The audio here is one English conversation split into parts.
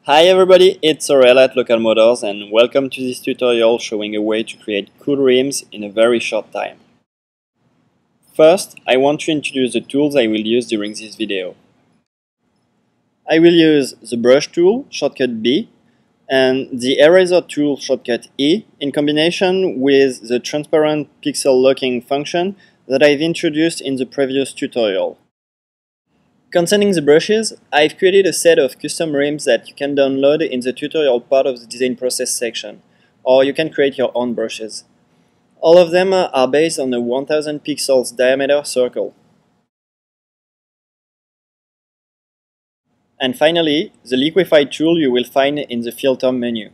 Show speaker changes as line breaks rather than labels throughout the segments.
Hi everybody, it's Aurel at Local Motors and welcome to this tutorial showing a way to create cool rims in a very short time. First, I want to introduce the tools I will use during this video. I will use the brush tool, shortcut B, and the eraser tool, shortcut E, in combination with the transparent pixel locking function that I've introduced in the previous tutorial. Concerning the brushes, I've created a set of custom rims that you can download in the tutorial part of the design process section, or you can create your own brushes. All of them are based on a 1000 pixels diameter circle. And finally, the liquify tool you will find in the filter menu.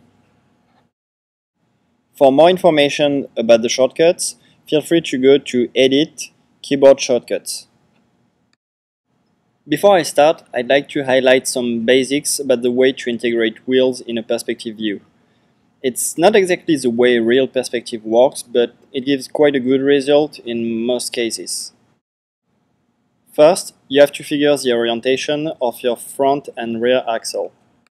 For more information about the shortcuts, feel free to go to Edit, Keyboard Shortcuts. Before I start, I'd like to highlight some basics about the way to integrate wheels in a perspective view. It's not exactly the way real perspective works, but it gives quite a good result in most cases. First, you have to figure the orientation of your front and rear axle.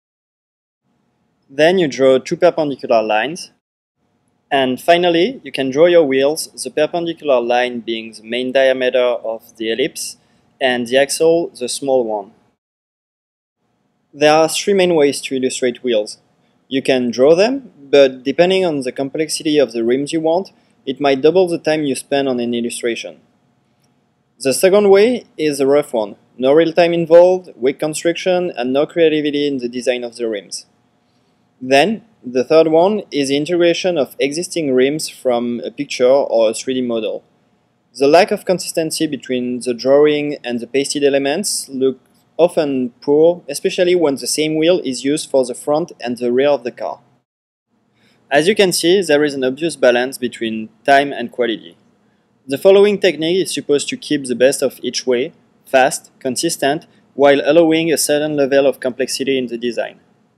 Then you draw two perpendicular lines. And finally, you can draw your wheels, the perpendicular line being the main diameter of the ellipse, and the axle, the small one. There are three main ways to illustrate wheels. You can draw them, but depending on the complexity of the rims you want, it might double the time you spend on an illustration. The second way is a rough one. No real time involved, weak construction, and no creativity in the design of the rims. Then, the third one is the integration of existing rims from a picture or a 3D model. The lack of consistency between the drawing and the pasted elements look often poor, especially when the same wheel is used for the front and the rear of the car. As you can see, there is an obvious balance between time and quality. The following technique is supposed to keep the best of each way, fast, consistent, while allowing a certain level of complexity in the design.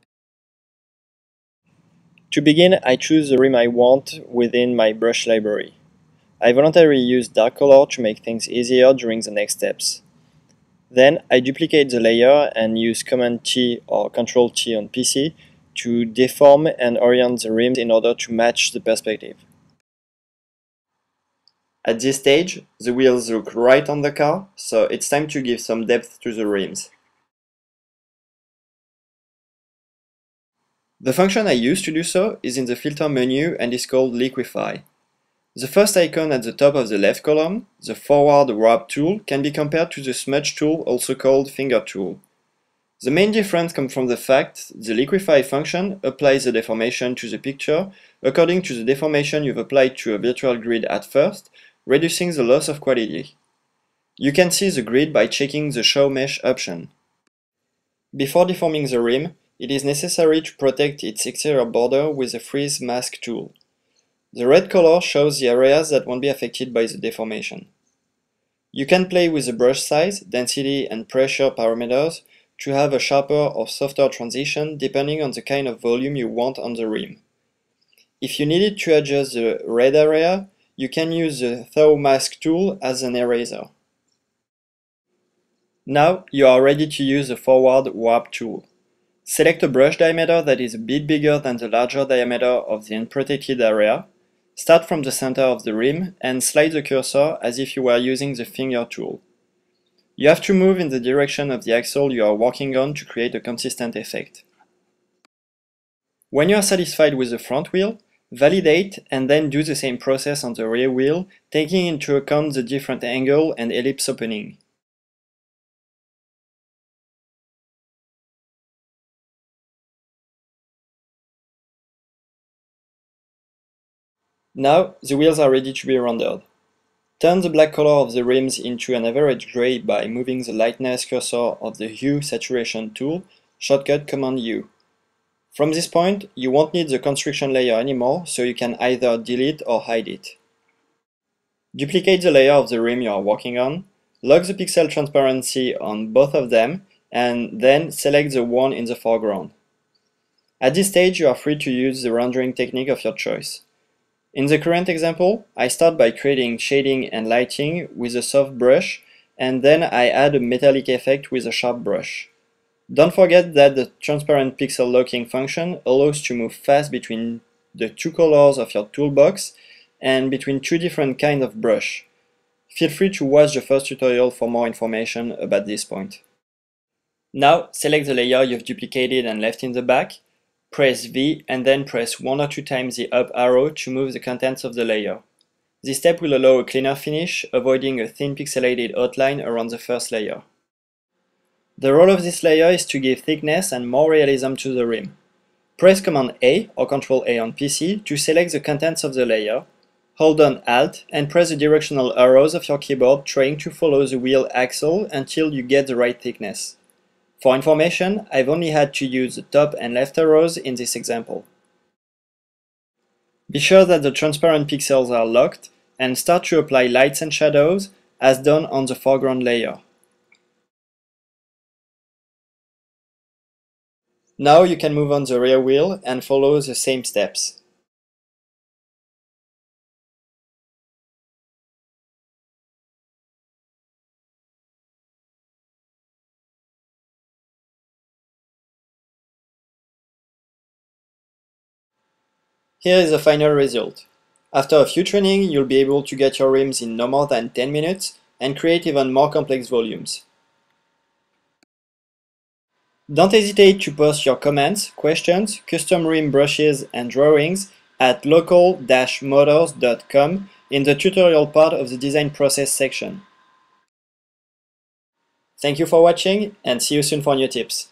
To begin, I choose the rim I want within my brush library. I voluntarily use dark color to make things easier during the next steps. Then I duplicate the layer and use Command-T or Control-T on PC to deform and orient the rims in order to match the perspective. At this stage, the wheels look right on the car, so it's time to give some depth to the rims. The function I use to do so is in the filter menu and is called Liquify. The first icon at the top of the left column, the forward warp tool, can be compared to the smudge tool, also called finger tool. The main difference comes from the fact the liquify function applies the deformation to the picture according to the deformation you've applied to a virtual grid at first, reducing the loss of quality. You can see the grid by checking the Show Mesh option. Before deforming the rim, it is necessary to protect its exterior border with the Freeze Mask tool. The red color shows the areas that won't be affected by the deformation. You can play with the brush size, density, and pressure parameters to have a sharper or softer transition depending on the kind of volume you want on the rim. If you needed to adjust the red area, you can use the Thaw Mask tool as an eraser. Now you are ready to use the Forward Warp tool. Select a brush diameter that is a bit bigger than the larger diameter of the unprotected area. Start from the center of the rim and slide the cursor as if you were using the finger tool. You have to move in the direction of the axle you are working on to create a consistent effect. When you are satisfied with the front wheel, validate and then do the same process on the rear wheel, taking into account the different angle and ellipse opening. Now the wheels are ready to be rendered. Turn the black color of the rims into an average gray by moving the lightness cursor of the Hue Saturation tool, shortcut Command-U. From this point, you won't need the construction layer anymore, so you can either delete or hide it. Duplicate the layer of the rim you are working on, lock the pixel transparency on both of them, and then select the one in the foreground. At this stage, you are free to use the rendering technique of your choice. In the current example, I start by creating shading and lighting with a soft brush, and then I add a metallic effect with a sharp brush. Don't forget that the transparent pixel locking function allows to move fast between the two colors of your toolbox and between two different kinds of brush. Feel free to watch the first tutorial for more information about this point. Now select the layer you've duplicated and left in the back, press V and then press 1 or 2 times the up arrow to move the contents of the layer. This step will allow a cleaner finish, avoiding a thin pixelated outline around the first layer. The role of this layer is to give thickness and more realism to the rim. Press Command A or Ctrl A on PC to select the contents of the layer, hold down Alt and press the directional arrows of your keyboard trying to follow the wheel axle until you get the right thickness. For information, I've only had to use the top and left arrows in this example. Be sure that the transparent pixels are locked and start to apply lights and shadows as done on the foreground layer. Now you can move on the rear wheel and follow the same steps. Here is the final result. After a few training, you'll be able to get your rims in no more than 10 minutes and create even more complex volumes. Don't hesitate to post your comments, questions, custom rim brushes and drawings at local-motors.com in the tutorial part of the design process section. Thank you for watching and see you soon for new tips.